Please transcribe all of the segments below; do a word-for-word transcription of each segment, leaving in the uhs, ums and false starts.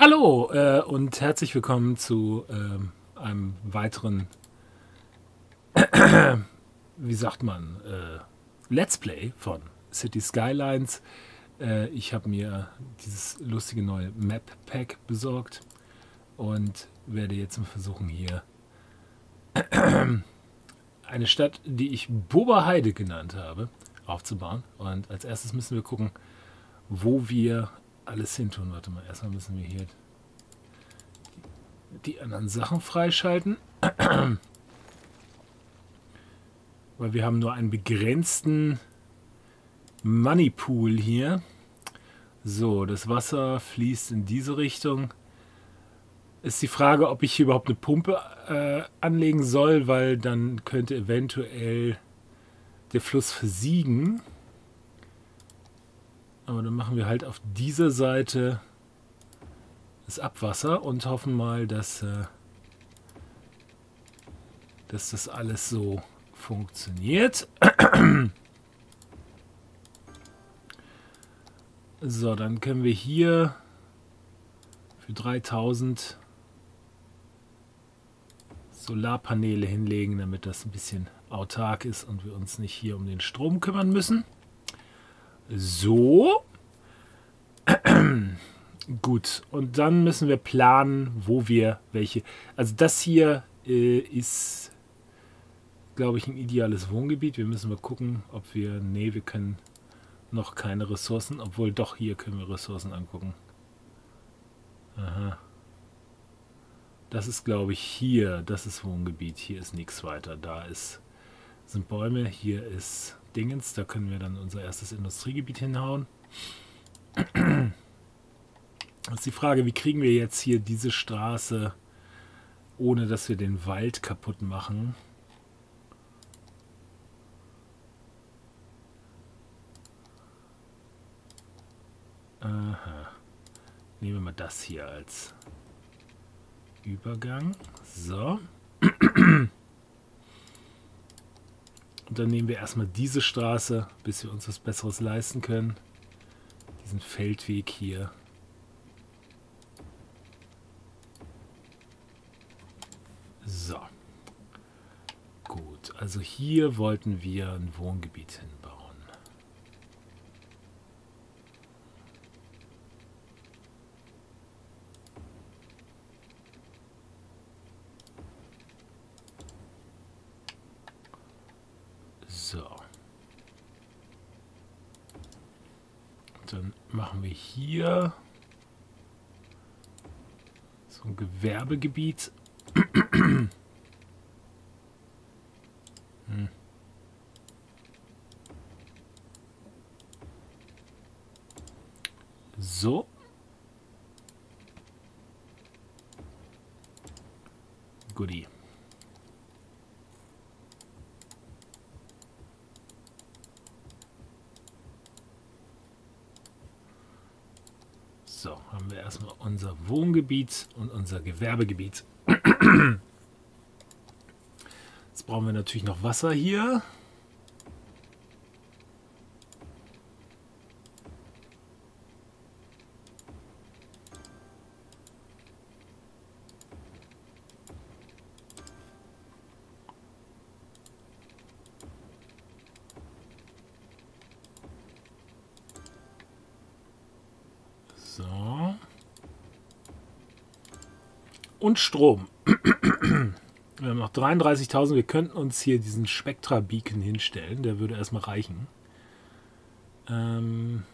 Hallo äh, und herzlich willkommen zu ähm, einem weiteren, wie sagt man, äh, Let's Play von City Skylines. Äh, ich habe mir dieses lustige neue Map Pack besorgt und werde jetzt mal versuchen, hier eine Stadt, die ich Boberheide genannt habe, aufzubauen. Und als erstes müssen wir gucken, wo wir alles hin tun. Warte mal, erstmal müssen wir hier die anderen Sachen freischalten. Weil wir haben nur einen begrenzten Money Pool hier. So, das Wasser fließt in diese Richtung. Ist die Frage, ob ich hier überhaupt eine Pumpe äh, anlegen soll, weil dann könnte eventuell der Fluss versiegen. Aber dann machen wir halt auf dieser Seite das Abwasser und hoffen mal, dass, äh, dass das alles so funktioniert. So, dann können wir hier für dreitausend Solarpaneele hinlegen, damit das ein bisschen autark ist und wir uns nicht hier um den Strom kümmern müssen. So. Gut, und dann müssen wir planen, wo wir welche... Also das hier äh, ist, glaube ich, ein ideales Wohngebiet. Wir müssen mal gucken, ob wir... Nee, wir können noch keine Ressourcen, obwohl doch, hier können wir Ressourcen angucken. Aha. Das ist, glaube ich, hier. Das ist Wohngebiet. Hier ist nichts weiter. Da ist, sind Bäume. Hier ist Dingens. Da können wir dann unser erstes Industriegebiet hinhauen. Das ist die Frage, wie kriegen wir jetzt hier diese Straße, ohne dass wir den Wald kaputt machen. Aha. Nehmen wir mal das hier als Übergang. So. Und dann nehmen wir erstmal diese Straße, bis wir uns was Besseres leisten können. Diesen Feldweg hier. So. Gut, also hier wollten wir ein Wohngebiet hinbauen. So. Dann machen wir hier so ein Gewerbegebiet. hm. So. Goodie. So, haben wir erstmal unser Wohngebiet und unser Gewerbegebiet. Jetzt brauchen wir natürlich noch Wasser hier. So. Und Strom. Wir haben noch dreiunddreißigtausend. Wir könnten uns hier diesen Spectra-Beacon hinstellen. Der würde erstmal reichen. Ähm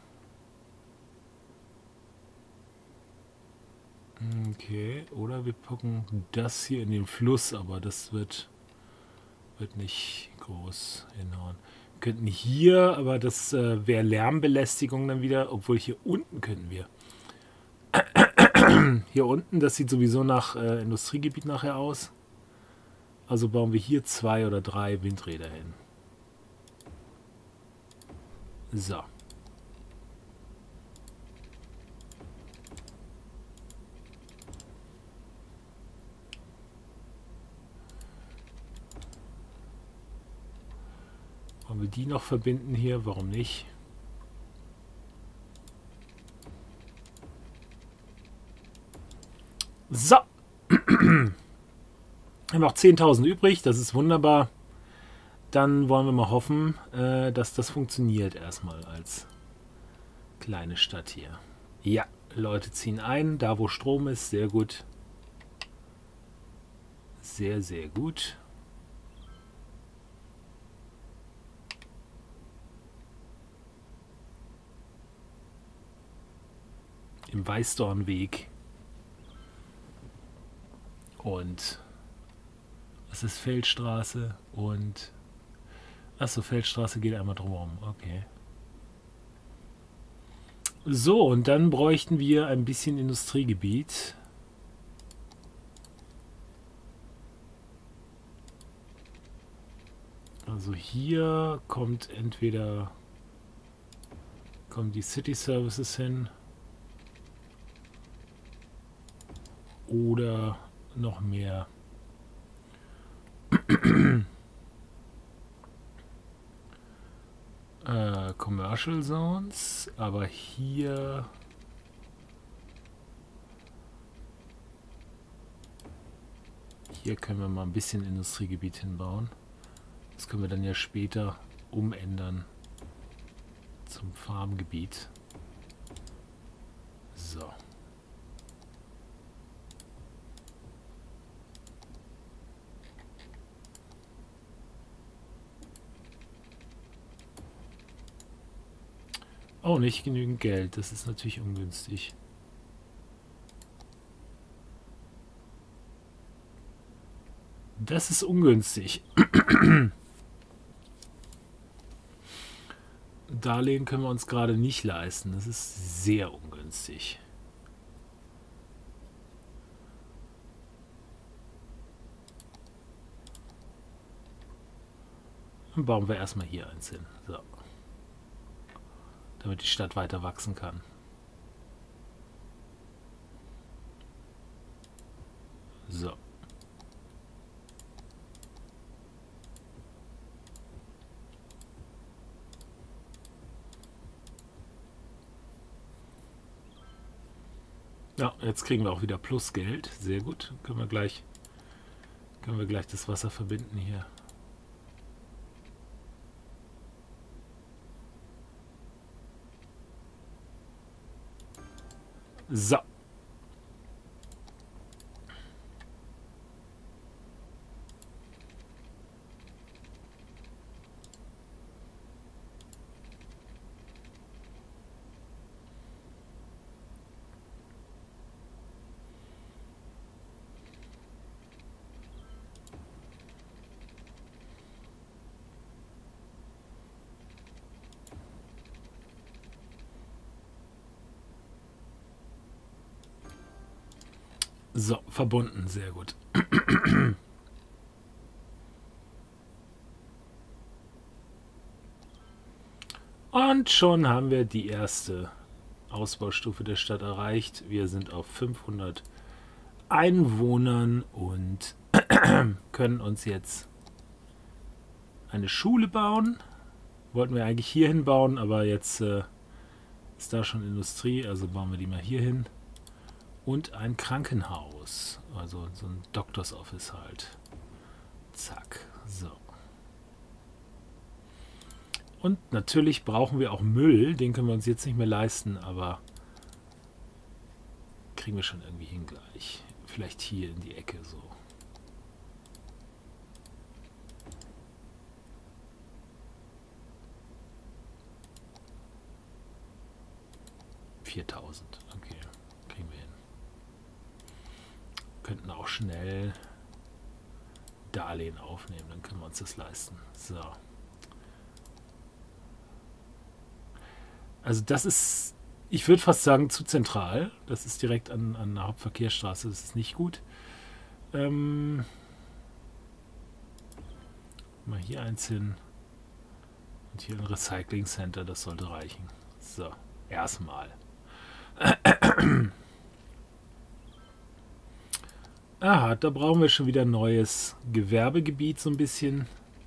okay, oder wir packen das hier in den Fluss, aber das wird, wird nicht groß hinhauen. Wir könnten hier, aber das äh, wäre Lärmbelästigung dann wieder, obwohl hier unten könnten wir. Hier unten, das sieht sowieso nach äh, Industriegebiet nachher aus. Also bauen wir hier zwei oder drei Windräder hin. So. Wollen wir die noch verbinden hier? Warum nicht? So. Wir haben noch zehntausend übrig, das ist wunderbar. Dann wollen wir mal hoffen, äh, dass das funktioniert erstmal als kleine Stadt hier. Ja, Leute ziehen ein, da wo Strom ist, sehr gut. Sehr, sehr gut. Im Weißdornweg. Und es ist Feldstraße und... Achso, Feldstraße geht einmal drumherum. Okay. So, und dann bräuchten wir ein bisschen Industriegebiet. Also hier kommt entweder kommen die City Services hin oder noch mehr. äh, Commercial Zones, aber hier hier können wir mal ein bisschen Industriegebiet hinbauen. Das können wir dann ja später umändern zum Farmgebiet. So. Oh, nicht genügend Geld. Das ist natürlich ungünstig. Das ist ungünstig. Darlehen können wir uns gerade nicht leisten. Das ist sehr ungünstig. Dann bauen wir erstmal hier eins hin. So. Damit die Stadt weiter wachsen kann. So. Ja, jetzt kriegen wir auch wieder Plusgeld. Sehr gut. Können wir gleich, können wir gleich das Wasser verbinden hier. So. So, verbunden, sehr gut. Und schon haben wir die erste Ausbaustufe der Stadt erreicht. Wir sind auf fünfhundert Einwohnern und können uns jetzt eine Schule bauen. Wollten wir eigentlich hier hin bauen, aber jetzt äh, ist da schon Industrie, also bauen wir die mal hier hin. Und ein Krankenhaus, also so ein Doctors Office halt. Zack, so. Und natürlich brauchen wir auch Müll, den können wir uns jetzt nicht mehr leisten, aber kriegen wir schon irgendwie hin gleich. Vielleicht hier in die Ecke so. viertausend, okay, kriegen wir hin. Könnten auch schnell Darlehen aufnehmen, dann können wir uns das leisten. So. Also das ist, ich würde fast sagen, zu zentral. Das ist direkt an, an der Hauptverkehrsstraße, das ist nicht gut. Ähm, mal hier eins hin. Und hier ein Recycling Center, das sollte reichen. So, erstmal. Aha, da brauchen wir schon wieder ein neues Gewerbegebiet so ein bisschen.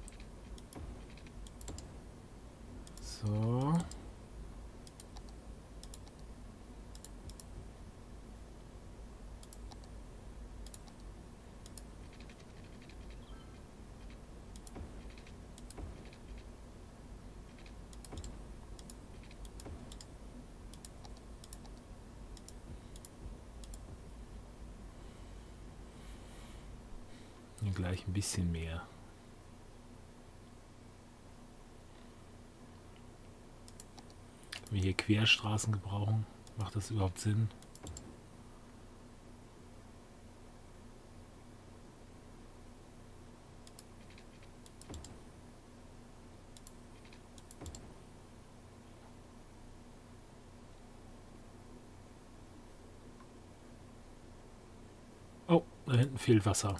So. gleich ein bisschen mehr. Wenn wir hier Querstraßen gebrauchen, macht das überhaupt Sinn? Oh, da hinten fehlt Wasser.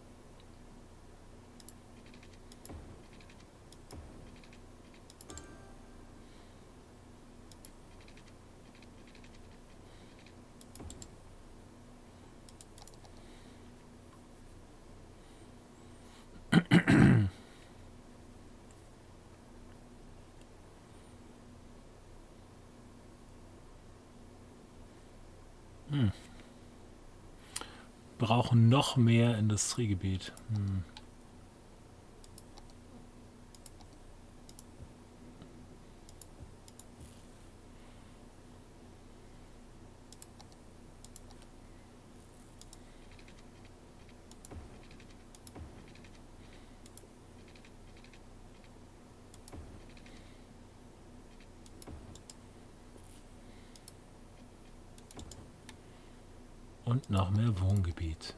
Hm. Brauchen noch mehr Industriegebiet. Hm. Und noch mehr Wohngebiet.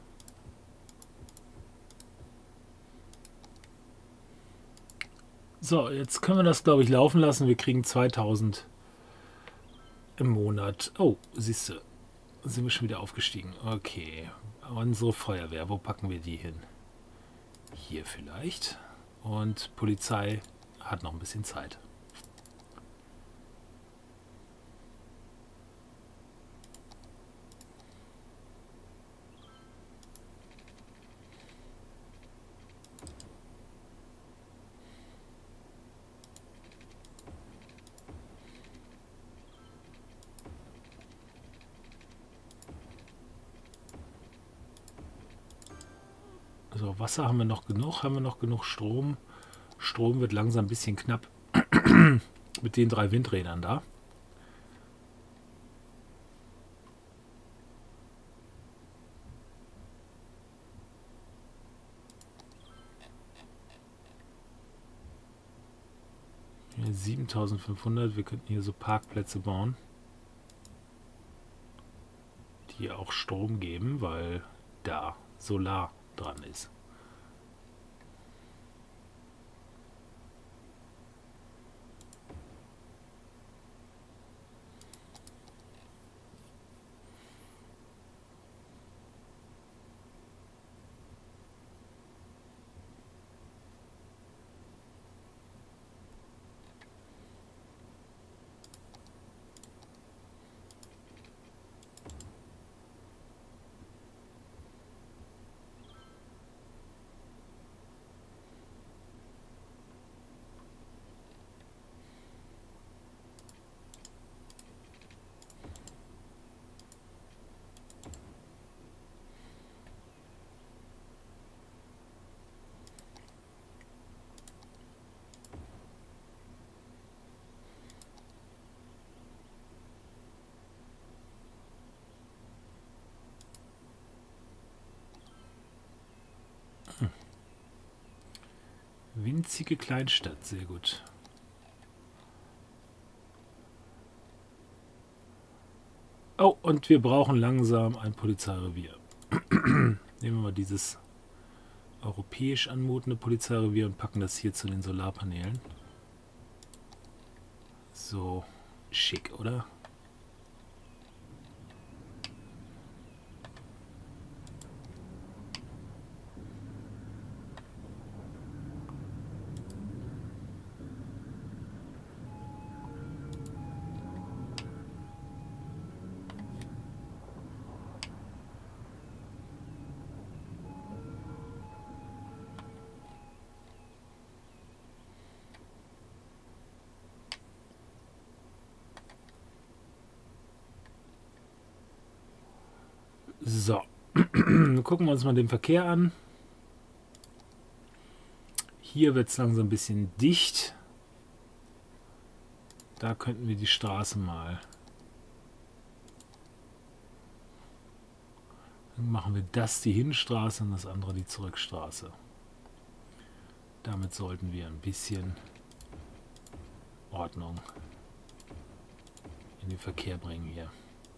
So, jetzt können wir das, glaube ich, laufen lassen. Wir kriegen zweitausend im Monat. Oh, siehst du, sind wir schon wieder aufgestiegen. Okay, unsere Feuerwehr, wo packen wir die hin? Hier vielleicht. Und Polizei hat noch ein bisschen Zeit. So, Wasser haben wir noch genug, haben wir noch genug Strom. Strom wird langsam ein bisschen knapp mit den drei Windrädern da. Hier siebentausendfünfhundert, wir könnten hier so Parkplätze bauen, die auch Strom geben, weil da Solar dran ist. Winzige Kleinstadt, sehr gut. Oh, und wir brauchen langsam ein Polizeirevier. Nehmen wir mal dieses europäisch anmutende Polizeirevier und packen das hier zu den Solarpanelen. So schick, oder? So, gucken wir uns mal den Verkehr an. Hier wird es langsam ein bisschen dicht. Da könnten wir die Straße mal Dann machen wir das die Hinstraße und das andere die Zurückstraße. Damit sollten wir ein bisschen Ordnung in den Verkehr bringen hier.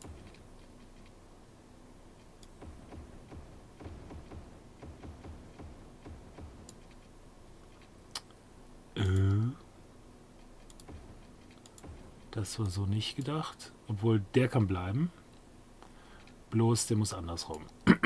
Das war so nicht gedacht. Obwohl, der kann bleiben. Bloß, der muss andersrum.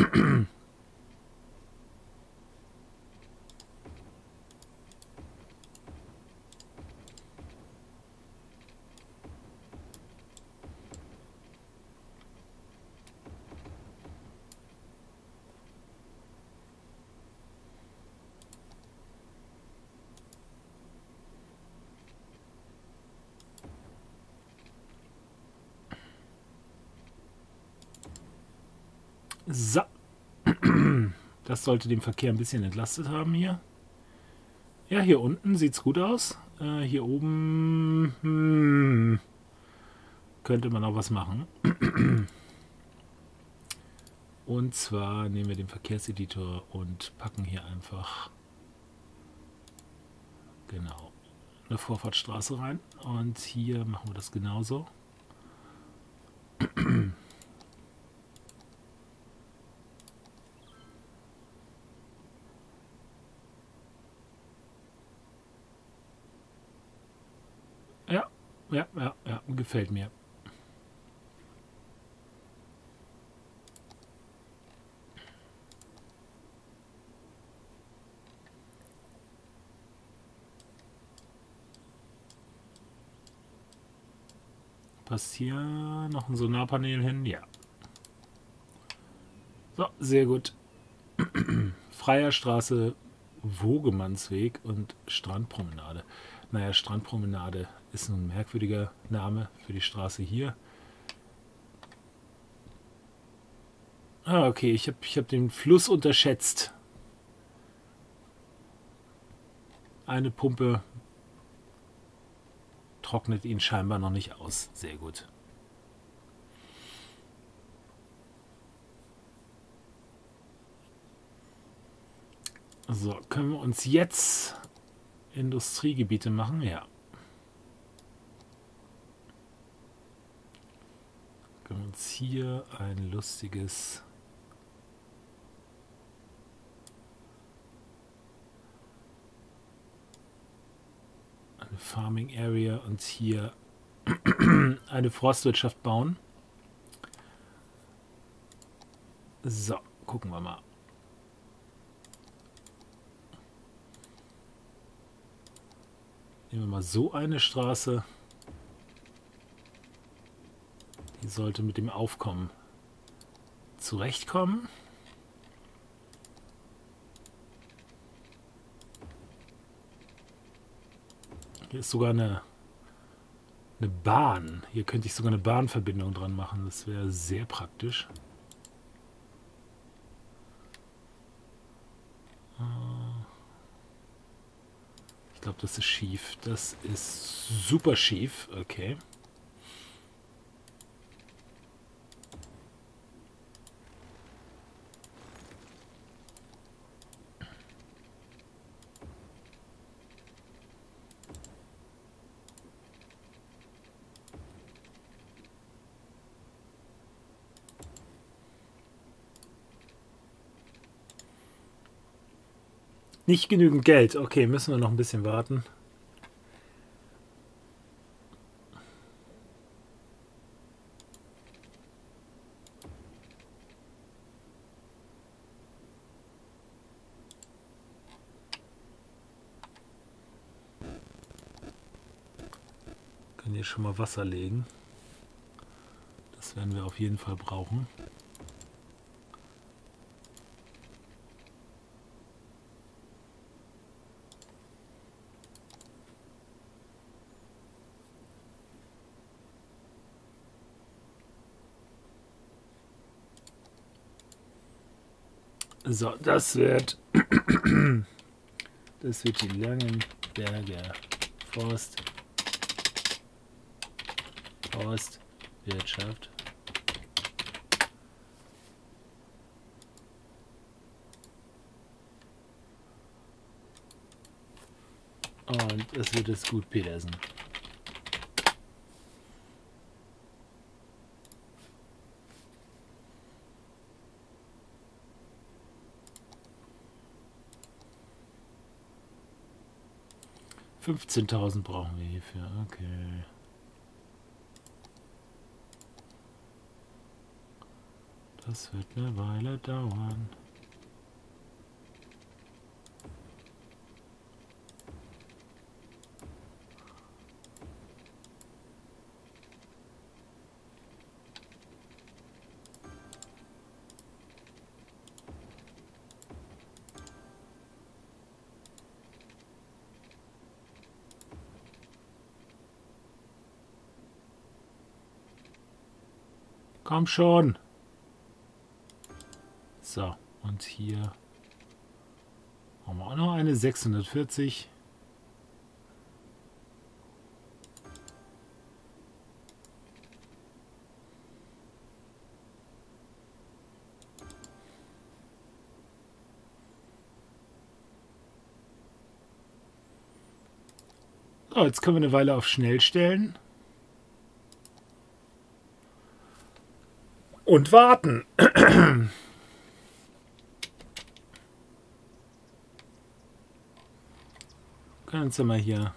So. Das sollte den Verkehr ein bisschen entlastet haben hier. Ja, hier unten sieht es gut aus. Äh, hier oben hm, könnte man auch was machen. Und zwar nehmen wir den Verkehrseditor und packen hier einfach genau eine Vorfahrtsstraße rein. Und hier machen wir das genauso. Ja, ja, ja, ja, gefällt mir. Passt hier noch ein Sonarpanel hin? Ja. So, sehr gut. Freier Straße, Wogemannsweg und Strandpromenade. Naja, Strandpromenade ist ein merkwürdiger Name für die Straße hier. Ah, okay, ich habe ich hab den Fluss unterschätzt. Eine Pumpe trocknet ihn scheinbar noch nicht aus. Sehr gut. So, können wir uns jetzt Industriegebiete machen? Ja. Können wir uns hier ein lustiges eine Farming Area und hier eine Forstwirtschaft bauen. So, gucken wir mal. Nehmen wir mal so eine Straße. Die sollte mit dem Aufkommen zurechtkommen. Hier ist sogar eine, eine Bahn. Hier könnte ich sogar eine Bahnverbindung dran machen. Das wäre sehr praktisch. Ich glaube, das ist schief. Das ist super schief. Okay. Nicht genügend Geld. Okay, müssen wir noch ein bisschen warten. Können hier schon mal Wasser legen. Das werden wir auf jeden Fall brauchen. So, das wird das wird die Langenberger Forst Forstwirtschaft. Und es wird jetzt gut, Petersen. fünfzehntausend brauchen wir hierfür. Okay. Das wird eine Weile dauern. Komm schon. So, und hier haben wir auch noch eine sechshundertvierzig. So, jetzt können wir eine Weile auf schnell stellen. Und warten. Können uns ja mal hier.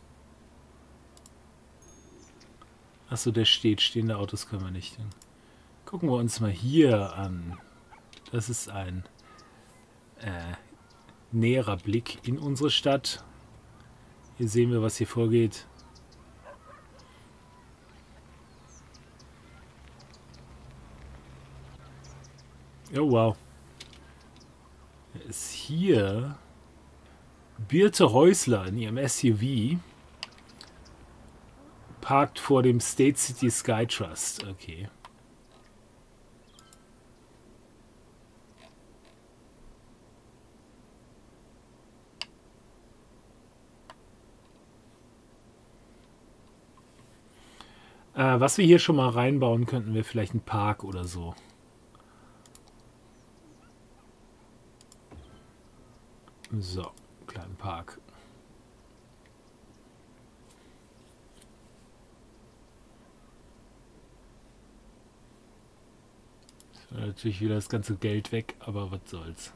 Achso, der steht. Stehende Autos können wir nicht. Gucken wir uns mal hier an. Das ist ein äh, näherer Blick in unsere Stadt. Hier sehen wir, was hier vorgeht. Oh wow. Er ist hier Birte Häusler in ihrem S U V parkt vor dem State City Sky Trust. Okay. Äh, was wir hier schon mal reinbauen könnten, wäre vielleicht ein Park oder so. So, kleinen Park. Ist natürlich wieder das ganze Geld weg, aber was soll's.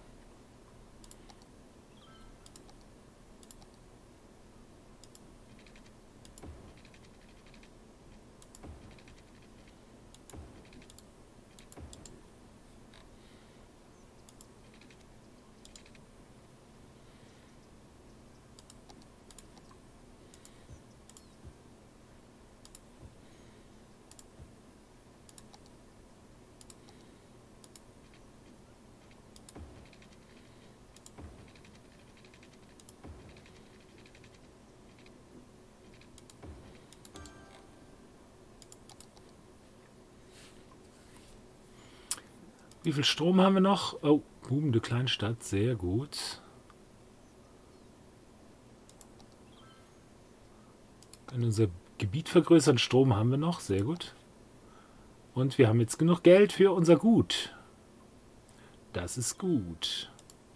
Wie viel Strom haben wir noch? Oh, boomende Kleinstadt, sehr gut. Können unser Gebiet vergrößern, Strom haben wir noch, sehr gut. Und wir haben jetzt genug Geld für unser Gut. Das ist gut.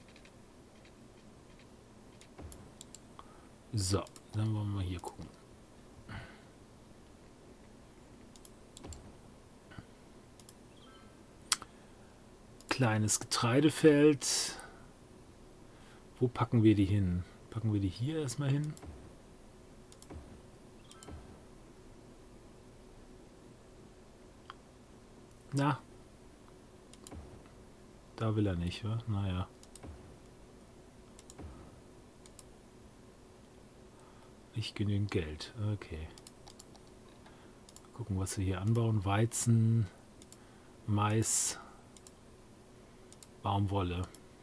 So, dann wollen wir mal hier gucken. Kleines Getreidefeld. Wo packen wir die hin? Packen wir die hier erstmal hin? Na. Da will er nicht, wa? Naja. Nicht genügend Geld. Okay. Gucken, was wir hier anbauen. Weizen, Mais, Baumwolle,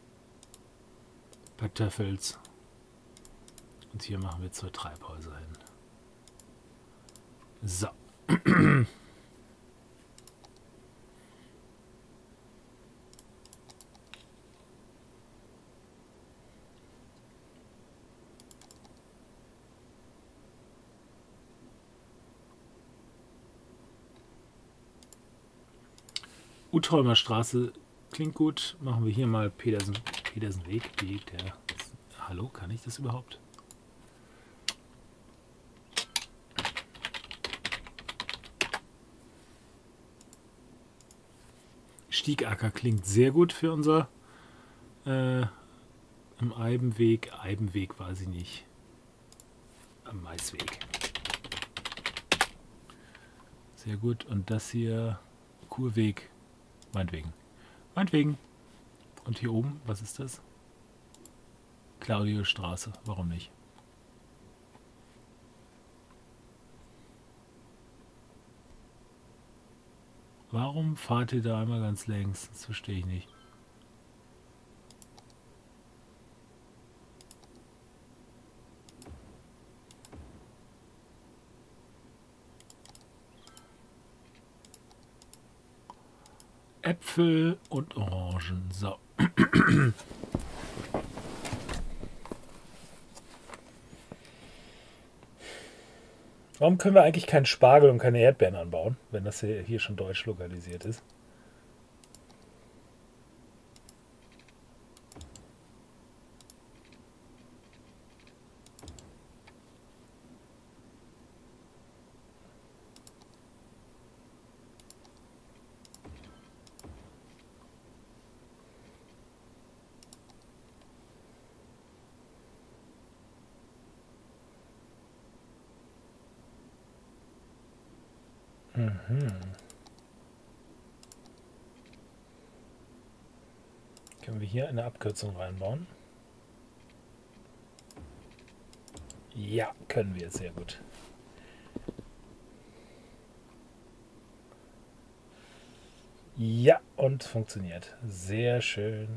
Kartoffels. Und hier machen wir zwei Treibhäuser hin. So. Utholmer Straße klingt gut. Machen wir hier mal Petersen, Petersen Weg. Der, hallo, kann ich das überhaupt? Stiegacker klingt sehr gut für unser äh, im Eibenweg. Eibenweg weiß ich nicht. Am Maisweg. Sehr gut. Und das hier Kurweg. Meinetwegen. Meinetwegen. Und hier oben, was ist das? Claudiostraße. Warum nicht? Warum fahrt ihr da einmal ganz längs? Das verstehe ich nicht. Äpfel und Orangen. So. Warum können wir eigentlich keinen Spargel und keine Erdbeeren anbauen, wenn das hier schon deutsch lokalisiert ist? Mhm. Können wir hier eine Abkürzung reinbauen? Ja, können wir. Sehr gut. Ja, und funktioniert. Sehr schön.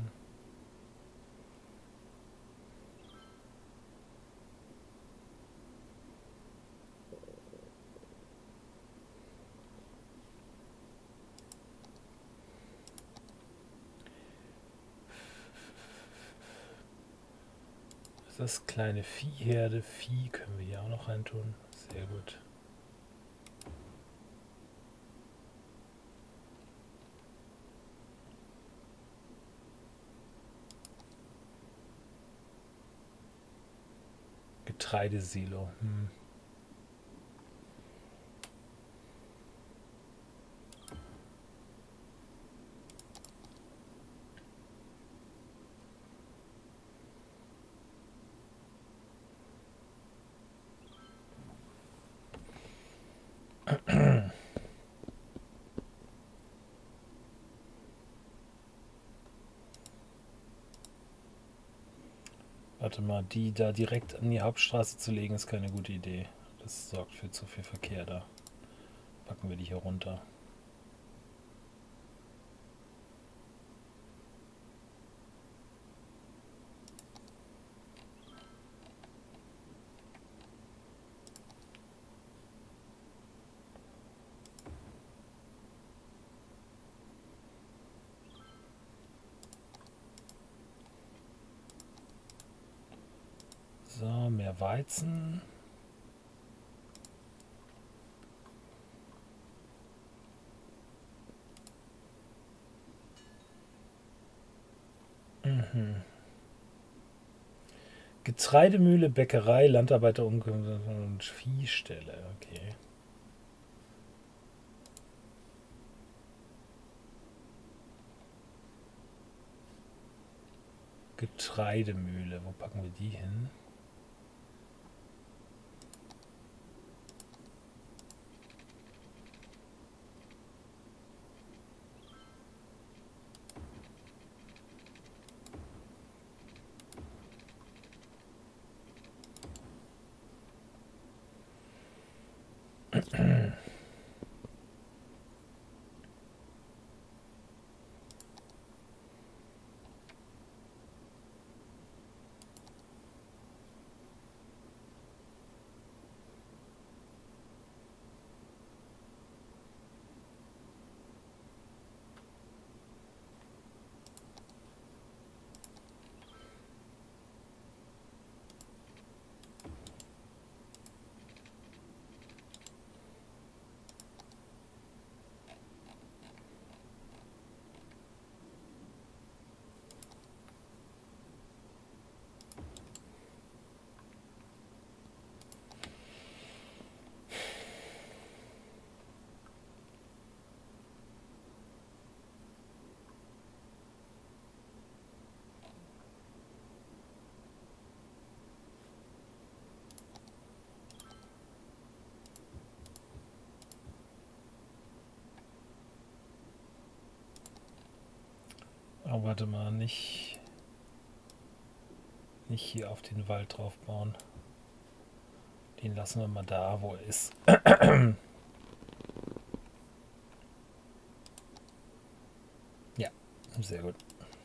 Das kleine Viehherde. Vieh können wir hier auch noch reintun. Sehr gut. Getreidesilo. Hm. Warte mal, die da direkt an die Hauptstraße zu legen, ist keine gute Idee. Das sorgt für zu viel Verkehr da. Packen wir die hier runter. So, mehr Weizen. Mhm. Getreidemühle, Bäckerei, Landarbeiter und Viehstelle. Okay. Getreidemühle, wo packen wir die hin? Oh, warte mal, nicht, nicht hier auf den Wald drauf bauen. Den lassen wir mal da, wo er ist. Ja, sehr gut.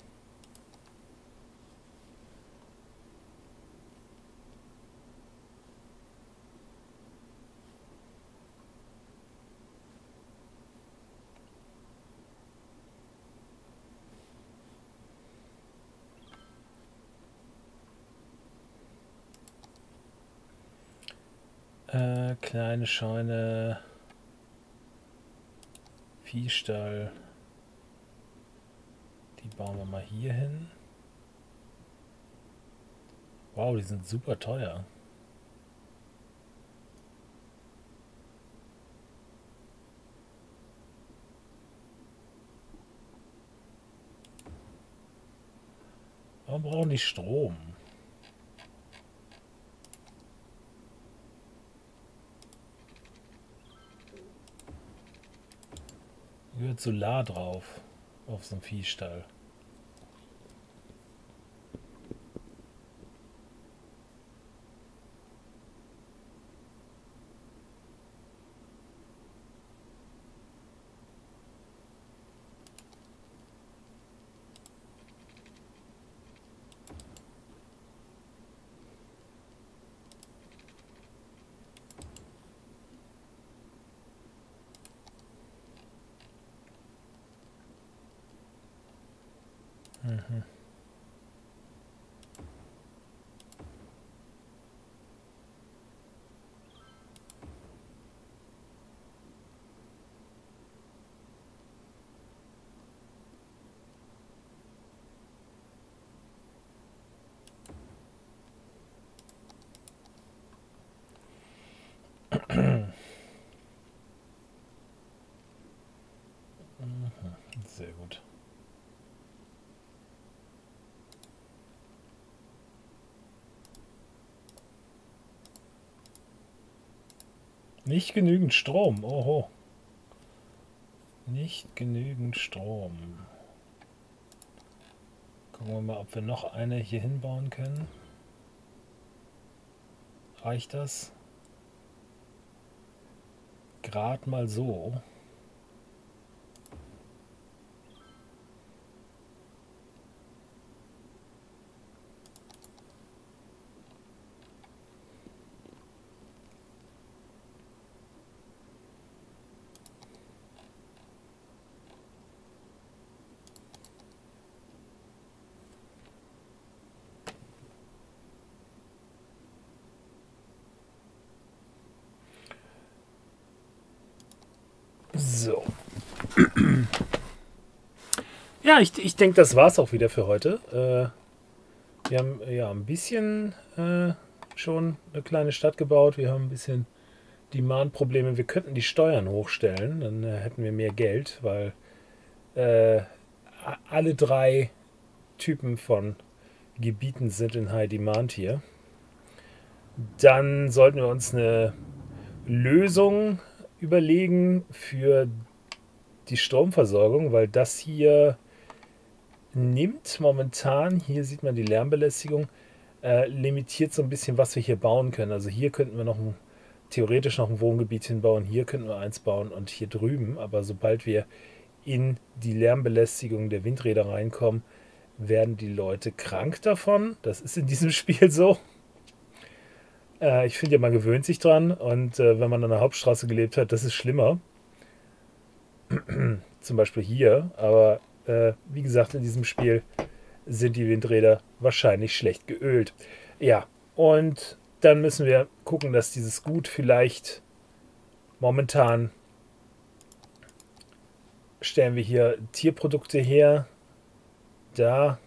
Äh, kleine Scheune, Viehstall, die bauen wir mal hier hin. Wow, die sind super teuer. Warum brauchen die Strom? Hier wird Solar drauf auf so einem Viehstall. Mhm. Sehr gut. Nicht genügend Strom. Oho. Nicht genügend Strom. Gucken wir mal, ob wir noch eine hier hinbauen können. Reicht das? Gerade mal so. So. Ja, ich, ich denke, das war es auch wieder für heute. Äh, wir haben ja ein bisschen äh, schon eine kleine Stadt gebaut. Wir haben ein bisschen Demand-Probleme. Wir könnten die Steuern hochstellen, dann äh, hätten wir mehr Geld, weil äh, alle drei Typen von Gebieten sind in High Demand hier. Dann sollten wir uns eine Lösung überlegen für die Stromversorgung, weil das hier nimmt momentan, hier sieht man die Lärmbelästigung, äh, limitiert so ein bisschen, was wir hier bauen können. Also hier könnten wir noch ein, theoretisch noch ein Wohngebiet hinbauen, hier könnten wir eins bauen und hier drüben, aber sobald wir in die Lärmbelästigung der Windräder reinkommen, werden die Leute krank davon. Das ist in diesem Spiel so. Äh, ich finde ja, man gewöhnt sich dran und äh, wenn man an der Hauptstraße gelebt hat, das ist schlimmer. Zum Beispiel hier, aber äh, wie gesagt, in diesem Spiel sind die Windräder wahrscheinlich schlecht geölt. Ja, und dann müssen wir gucken, dass dieses Gut vielleicht momentan stellen wir hier Tierprodukte her. Da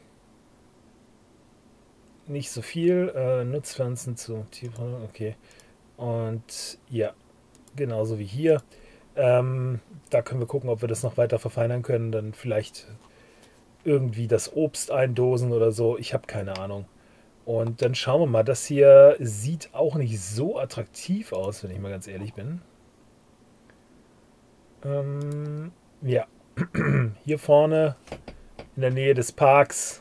nicht so viel. Äh, Nutzpflanzen zu Tierprodukten, okay. Und ja, genauso wie hier. Ähm, da können wir gucken, ob wir das noch weiter verfeinern können. Dann vielleicht irgendwie das Obst eindosen oder so. Ich habe keine Ahnung. Und dann schauen wir mal. Das hier sieht auch nicht so attraktiv aus, wenn ich mal ganz ehrlich bin. Ähm, ja, hier vorne in der Nähe des Parks.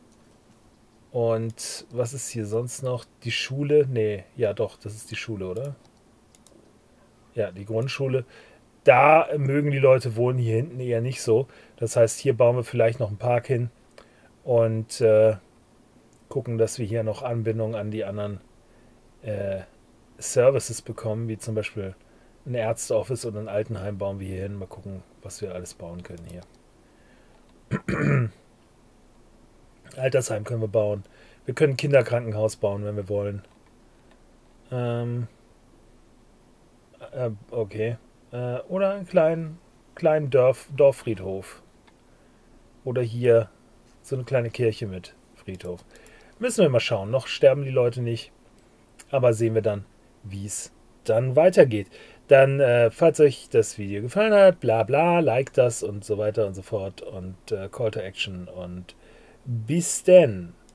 Und was ist hier sonst noch? Die Schule? Nee, ja doch, das ist die Schule, oder? Ja, die Grundschule. Da mögen die Leute wohnen, hier hinten eher nicht so. Das heißt, hier bauen wir vielleicht noch einen Park hin und äh, gucken, dass wir hier noch Anbindung an die anderen äh, Services bekommen, wie zum Beispiel ein Ärzteoffice oder ein Altenheim bauen wir hier hin. Mal gucken, was wir alles bauen können hier. Altersheim können wir bauen. Wir können ein Kinderkrankenhaus bauen, wenn wir wollen. Ähm, äh, okay. Äh, oder einen kleinen, kleinen Dorf, Dorffriedhof. Oder hier so eine kleine Kirche mit Friedhof. Müssen wir mal schauen. Noch sterben die Leute nicht. Aber sehen wir dann, wie es dann weitergeht. Dann, äh, falls euch das Video gefallen hat, bla bla, like das und so weiter und so fort. Und äh, Call to Action. Und bis denn.